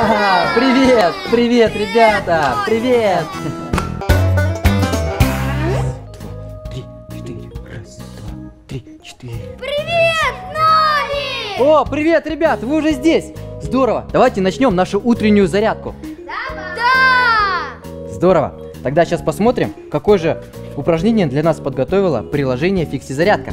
Привет! Привет, ребята! Привет! 2, 3, 4. Раз, два, три, четыре. Привет, Нолик! О, привет, ребят! Вы уже здесь! Здорово! Давайте начнем нашу утреннюю зарядку. Да! Здорово! Тогда сейчас посмотрим, какое же упражнение для нас подготовило приложение Фикси Зарядка.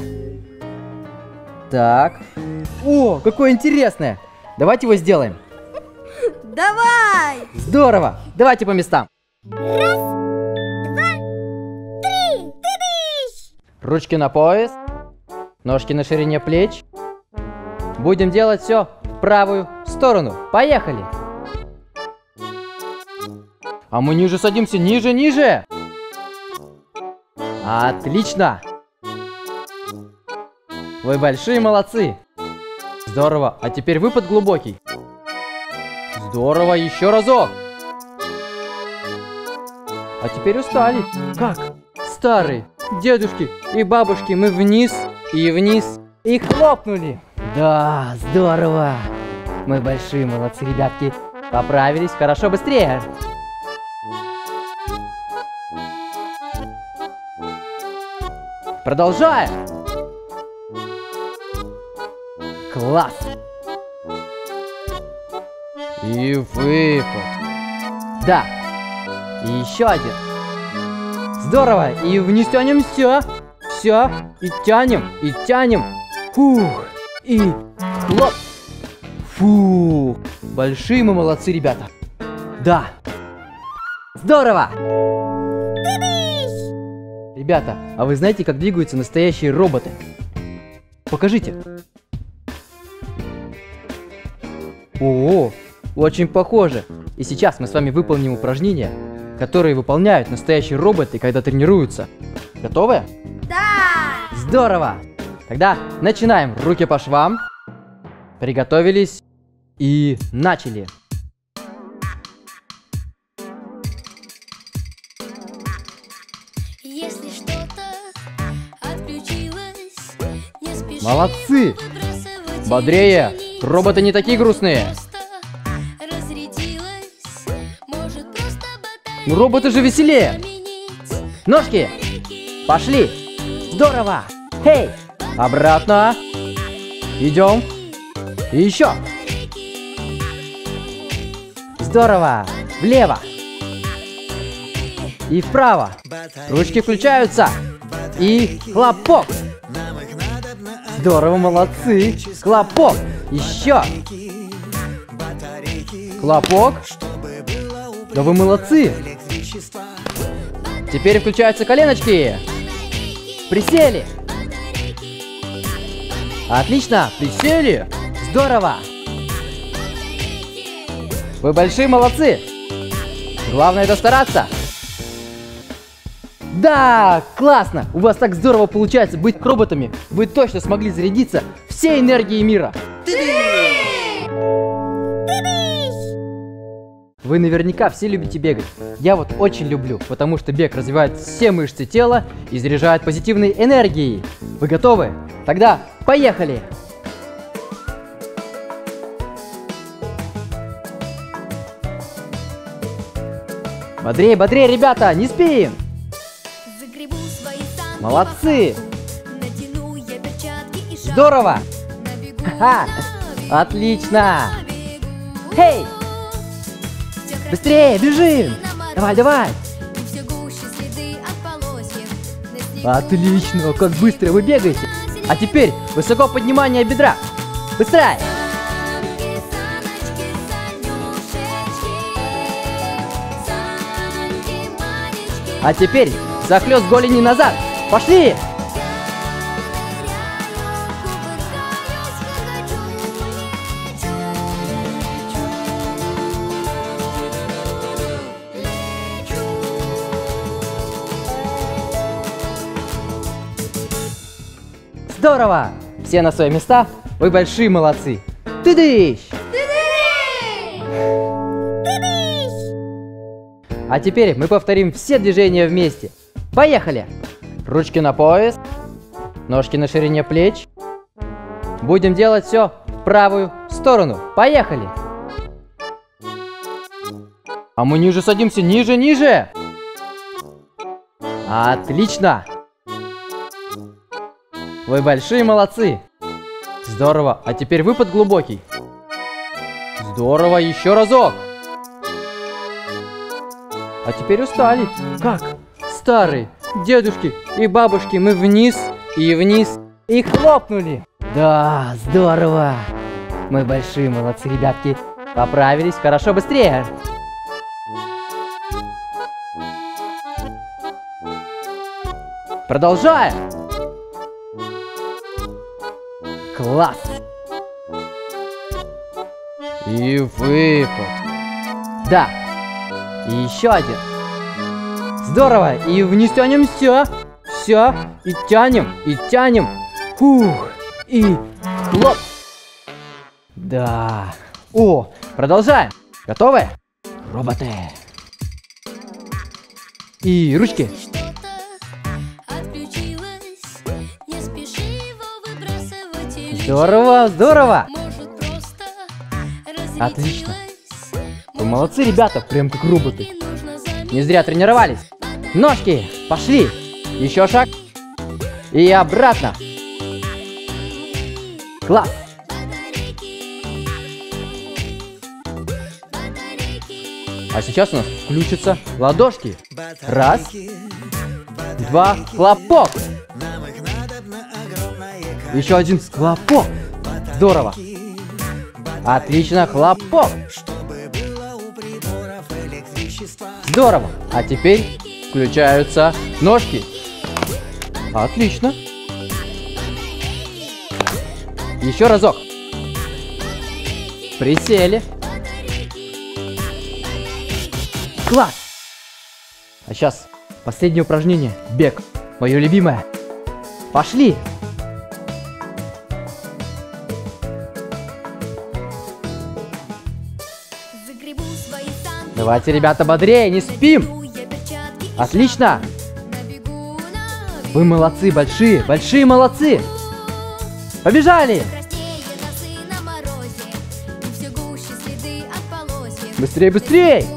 Так. О, какое интересное! Давайте его сделаем. Давай! Здорово! Давайте по местам. Раз, два, три! Ты-дыщ! Ручки на пояс, ножки на ширине плеч. Будем делать все в правую сторону. Поехали! А мы ниже садимся, ниже, ниже. Отлично! Вы большие молодцы! Здорово! А теперь выпад глубокий. Здорово! Еще разок! А теперь устали. Как? Старые дедушки и бабушки, мы вниз и вниз и хлопнули. Да, здорово! Мы большие молодцы, ребятки. Поправились. Хорошо, быстрее. Продолжаем. Класс. И выпад. Да. И еще один. Здорово. И вниз тянем все. Все. И тянем. И тянем. Фух. И хлоп. Фух. Большие мы молодцы, ребята. Да. Здорово. Ребята, а вы знаете, как двигаются настоящие роботы? Покажите. О, очень похоже. И сейчас мы с вами выполним упражнения, которые выполняют настоящие роботы, когда тренируются. Готовы? Да! Здорово! Тогда начинаем. Руки по швам. Приготовились. И начали. Если что-то отключилось, не спеши. Молодцы! Выбрасывать Бодрее! и Роботы не такие грустные. просто разрядилась. Может, просто батарея Ну, роботы же веселее. заменить. Ножки! Пошли! Здорово! Эй! Обратно! Идем! И еще! Здорово! Влево! И вправо! Ручки включаются! И хлопок! Здорово, молодцы! Хлопок! Еще! Хлопок! Да вы молодцы! Теперь включаются коленочки! Присели! Отлично! Присели! Здорово! Вы большие молодцы! Главное это стараться! Да! Классно! У вас так здорово получается быть роботами! Вы точно смогли зарядиться всей энергией мира! Вы наверняка все любите бегать. Я вот очень люблю, потому что бег развивает все мышцы тела и заряжает позитивной энергией. Вы готовы? Тогда поехали! Бодрее, бодрее, ребята, не спим! Загребу свои санки, Молодцы! натяну я перчатки и шапку. Здорово! Набегу, Ха! набегу, Отлично! набегу. Эй! Всё Быстрее, красиво бежим! наматываю. Давай, давай! И всё гуще следы от полосьев. На снегу Отлично, как быстро вы бегаете! А теперь высоко поднимание бедра! Быстрее! санки, саночки, санюшечки. Санки, манечки. А теперь захлёст голени назад! Пошли! Здорово! Все на свои места, вы большие молодцы! Ты-дыщ! А теперь мы повторим все движения вместе. Поехали! Ручки на пояс, ножки на ширине плеч. Будем делать все в правую сторону. Поехали! А мы ниже садимся, ниже, ниже. Отлично. Вы большие молодцы. Здорово. А теперь выпад глубокий. Здорово, еще разок. А теперь устали. Как? Старые дедушки и бабушки, мы вниз и хлопнули. Да, здорово. Мы большие молодцы, ребятки. Поправились. Хорошо, быстрее. Продолжаем. Класс. И выпад. Да. И еще один. Здорово. И вниз тянем все. Все. И тянем. И тянем. Фух. И хлоп. Да. О, продолжаем. Готовы? Роботы. И ручки. Здорово, здорово. Отлично. Вы молодцы, ребята, прям как роботы. Не зря тренировались. Ножки, пошли. Еще шаг. И обратно. Класс. А сейчас у нас включатся ладошки. Раз, два, хлопок. Еще один хлопок. Здорово. Отлично, хлопок. Здорово. А теперь включаются ножки. Отлично. Еще разок. Присели. Класс. А сейчас последнее упражнение. Бег. Мое любимое. Пошли. Давайте, ребята, бодрее, не спим. Отлично. Вы молодцы, большие, большие молодцы. Побежали. Быстрее, быстрее.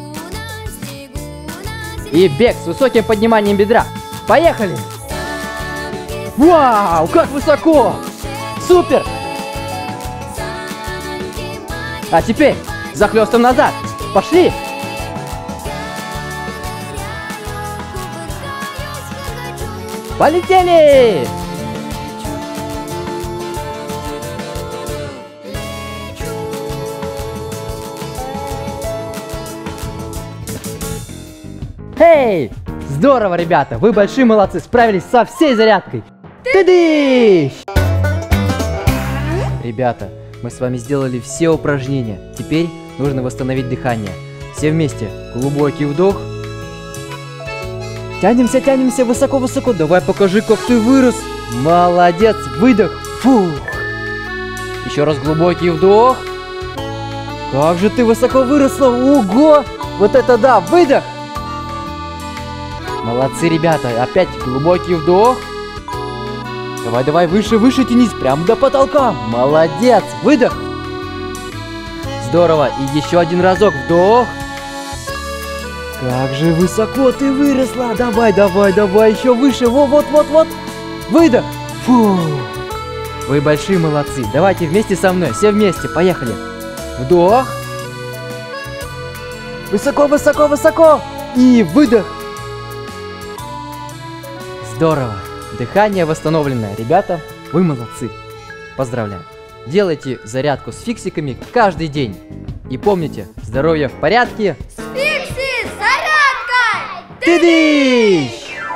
И бег с высоким подниманием бедра. Поехали. Вау, как высоко. Супер. А теперь захлестом назад. Пошли. Полетели! Эй! Здорово, ребята! Вы большие молодцы! Справились со всей зарядкой! Ты-дыщ! Ребята, мы с вами сделали все упражнения. Теперь нужно восстановить дыхание. Все вместе. Глубокий вдох. Тянемся, тянемся высоко-высоко. Давай покажи, как ты вырос. Молодец. Выдох. Фух. Еще раз глубокий вдох. Как же ты высоко выросла. Ого. Вот это да. Выдох. Молодцы, ребята. Опять глубокий вдох. Давай, давай, выше, выше тянись. Прям до потолка. Молодец. Выдох. Здорово. И еще один разок. Вдох. Как же высоко ты выросла. Давай, давай, давай. Еще выше. Вот, вот, вот, вот. Выдох. Фу. Вы большие молодцы. Давайте вместе со мной. Все вместе. Поехали. Вдох. Высоко, высоко, высоко. И выдох. Здорово. Дыхание восстановленное. Ребята, вы молодцы. Поздравляю. Делайте зарядку с фиксиками каждый день. И помните, здоровье в порядке. Фикси, зарядка! Ты-дыщ!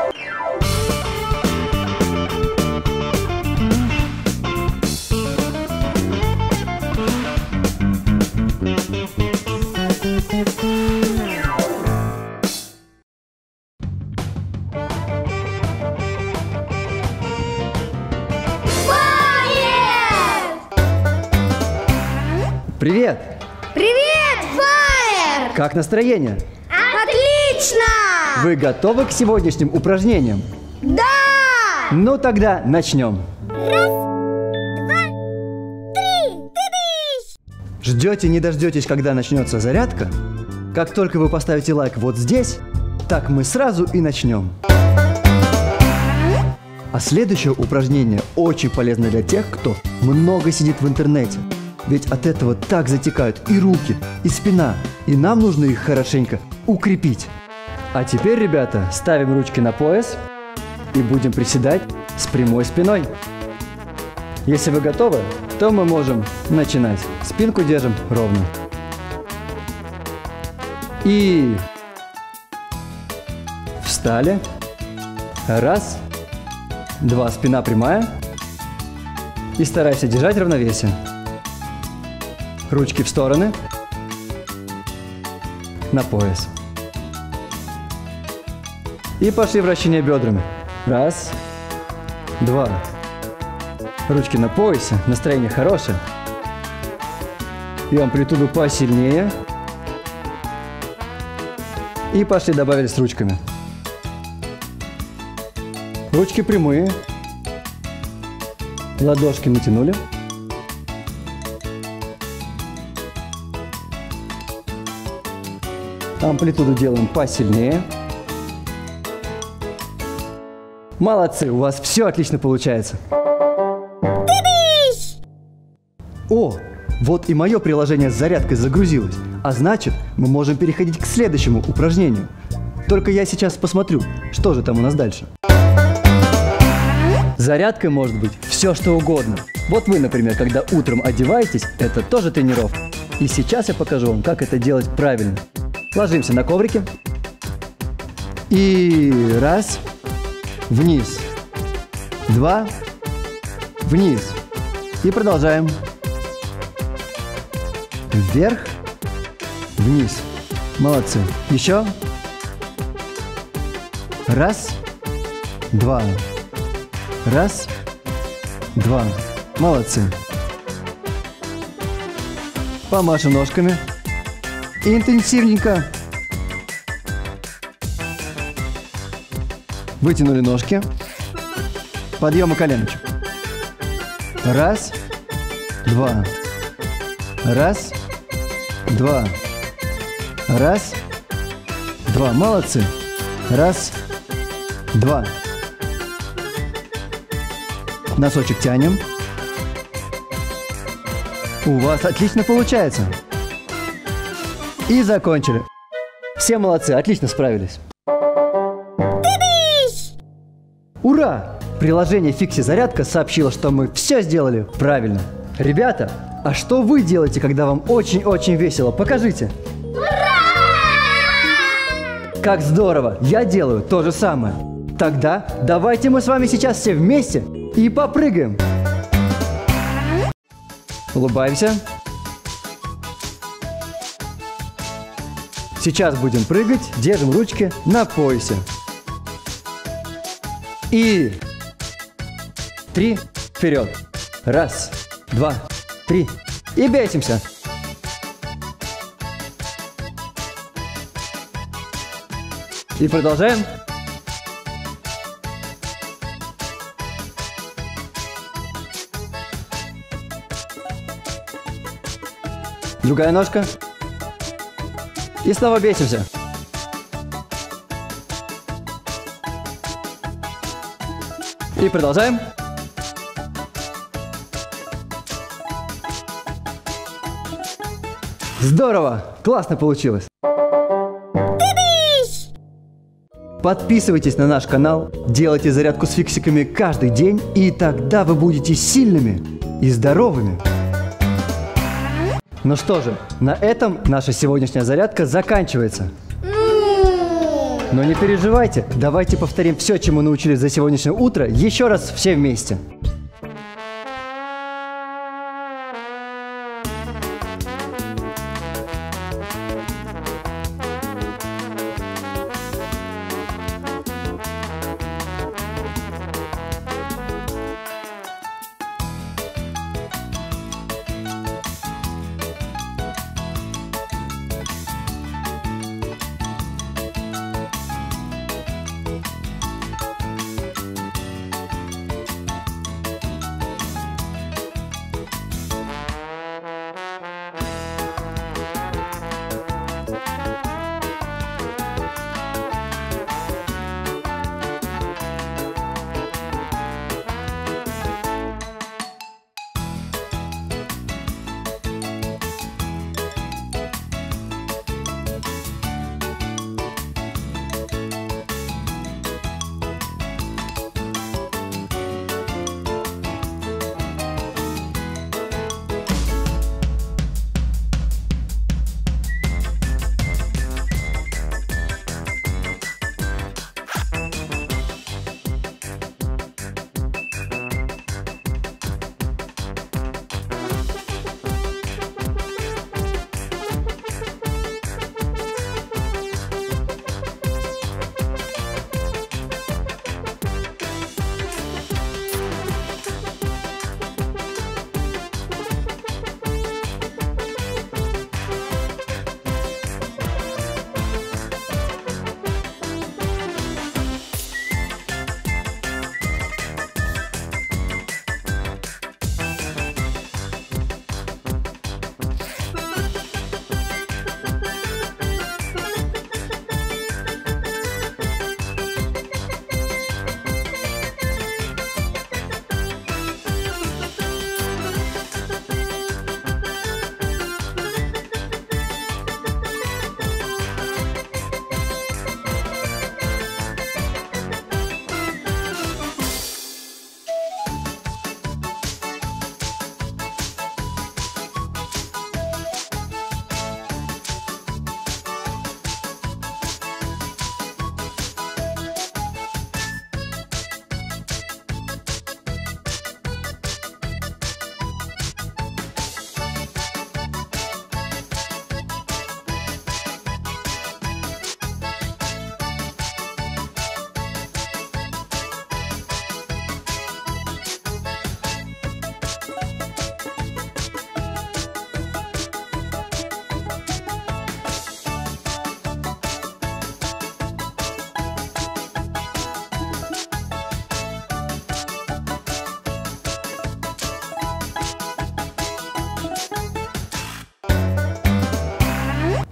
Привет! Привет, Фаер! Как настроение? Отлично! Вы готовы к сегодняшним упражнениям? Да! Ну тогда начнем. Три! Ты-дыщ! Ждете, не дождетесь, когда начнется зарядка? Как только вы поставите лайк вот здесь, так мы сразу и начнем. А следующее упражнение очень полезно для тех, кто много сидит в интернете. Ведь от этого так затекают и руки, и спина, и нам нужно их хорошенько укрепить. А теперь, ребята, ставим ручки на пояс и будем приседать с прямой спиной. Если вы готовы, то мы можем начинать. Спинку держим ровно. И встали. Раз. Два. Спина прямая. И старайся держать равновесие. Ручки в стороны. На пояс. И пошли вращения бедрами. Раз. Два. Ручки на поясе. Настроение хорошее. И амплитуду посильнее. И пошли, добавили с ручками. Ручки прямые. Ладошки натянули. Амплитуду делаем посильнее. Молодцы, у вас все отлично получается. О, вот и мое приложение с зарядкой загрузилось. А значит, мы можем переходить к следующему упражнению. Только я сейчас посмотрю, что же там у нас дальше. Зарядкой может быть все, что угодно. Вот вы, например, когда утром одеваетесь, это тоже тренировка. И сейчас я покажу вам, как это делать правильно. Ложимся на коврике. И раз. Вниз. Два. Вниз. И продолжаем. Вверх. Вниз. Молодцы. Еще. Раз. Два. Раз. Два. Молодцы. Помашем ножками. Интенсивненько. Вытянули ножки. Подъемы коленочек. Раз. Два. Раз. Два. Раз. Два. Молодцы. Раз. Два. Носочек тянем. У вас отлично получается. И закончили. Все молодцы, отлично справились. Ура! Приложение Fixi Зарядка сообщило, что мы все сделали правильно. Ребята, а что вы делаете, когда вам очень-очень весело? Покажите. Как здорово! Я делаю то же самое. Тогда давайте мы с вами сейчас все вместе и попрыгаем. Улыбаемся. Сейчас будем прыгать, держим ручки на поясе. И 3, вперед. Раз, два, три. И бесимся. И продолжаем. Другая ножка. И снова бесимся. И продолжаем. Здорово! Классно получилось! Подписывайтесь на наш канал, делайте зарядку с фиксиками каждый день, и тогда вы будете сильными и здоровыми. Ну что же, на этом наша сегодняшняя зарядка заканчивается. Но не переживайте, давайте повторим все, чему научились за сегодняшнее утро, еще раз все вместе.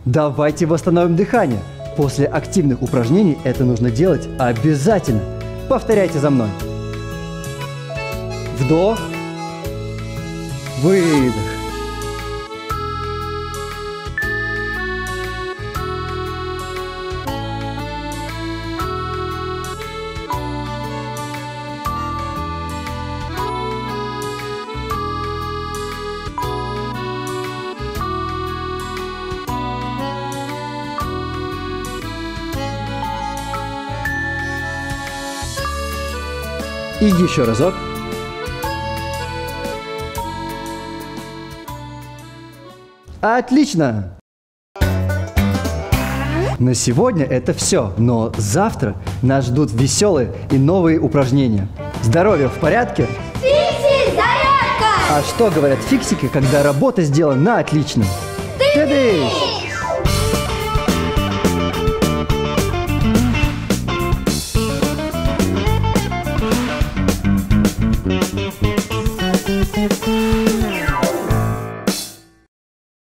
Давайте восстановим дыхание. После активных упражнений это нужно делать обязательно. Повторяйте за мной. Вдох. Выдох. И еще разок. Отлично! На сегодня это все, но завтра нас ждут веселые и новые упражнения. Здоровье в порядке? Фикси, зарядка! А что говорят фиксики, когда работа сделана на отлично? Тыдыщ!